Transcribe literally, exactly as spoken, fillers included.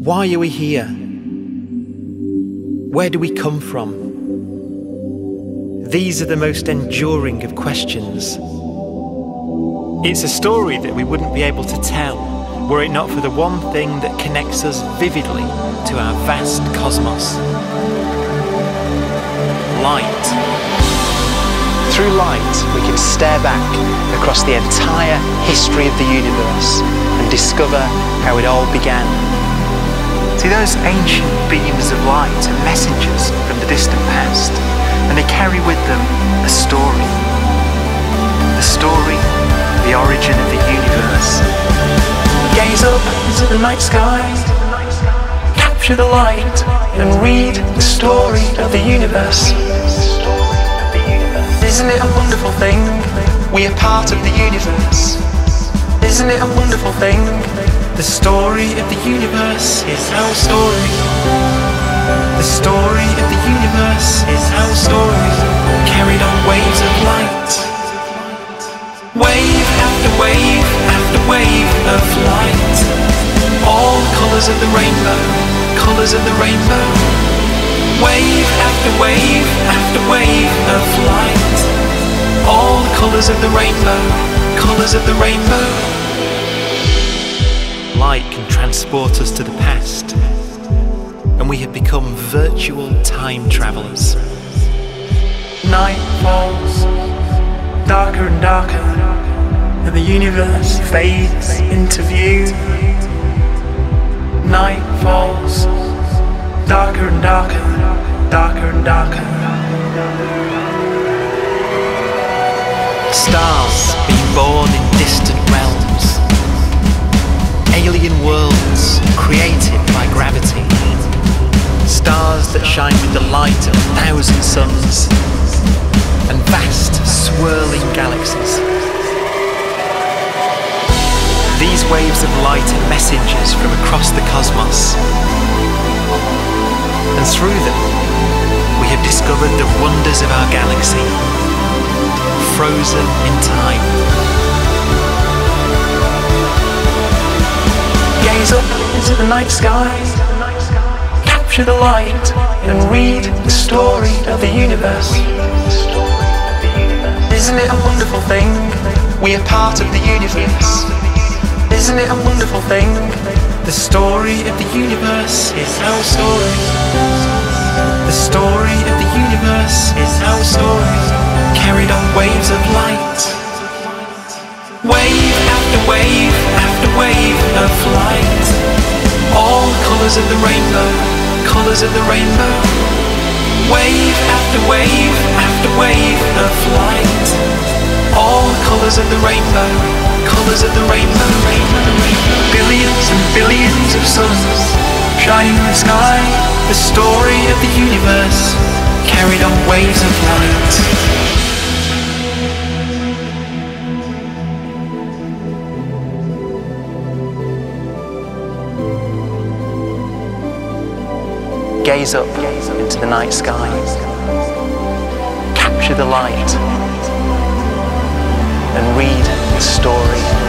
Why are we here? Where do we come from? These are the most enduring of questions. It's a story that we wouldn't be able to tell were it not for the one thing that connects us vividly to our vast cosmos. Light. Through light, we can stare back across the entire history of the universe and discover how it all began. See, those ancient beams of light are messengers from the distant past, and they carry with them a story. The story, the origin of the universe. Gaze up into the night sky, capture the light, and read the story of the universe. Isn't it a wonderful thing? We are part of the universe. Isn't it a wonderful thing? The story of the universe is our story. The story of the universe is our story, carried on waves of light. Wave after wave after wave of light. All colours of the rainbow, colours of the rainbow. Wave after wave after wave of light. All colours of the rainbow, colours of the rainbow. Light can transport us to the past, and we have become virtual time travellers. Night falls, darker and darker, and the universe fades into view. Night falls, darker and darker, darker and darker. Stars being born in distant realms, alien worlds created by gravity, stars that shine with the light of a thousand suns, and vast swirling galaxies. These waves of light are messengers from across the cosmos, and through them we have discovered the wonders of our galaxy, frozen in time. Gaze up into the night sky, capture the light, and read the story of the universe. Isn't it a wonderful thing? We are part of the universe. Isn't it a wonderful thing? The story of the universe is our story. The story of the universe is our story, carried on waves of light. Wave after wave after wave of light. All colours of the rainbow, colours of the rainbow. Wave after wave after wave of light. All colours of the rainbow, colours of the rainbow, rainbow, rainbow. Billions and billions of suns shining in the sky. The story of the universe, carried on waves of light. Gaze up into the night sky, capture the light, and read the story